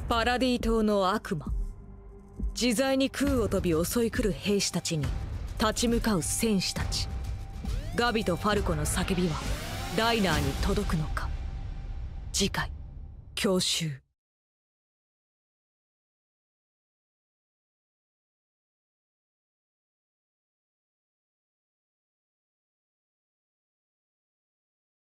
パラディ島の悪魔、自在に空を飛び襲い来る兵士たちに立ち向かう戦士たち。ガビとファルコの叫びはライナーに届くのか。次回、郷愁。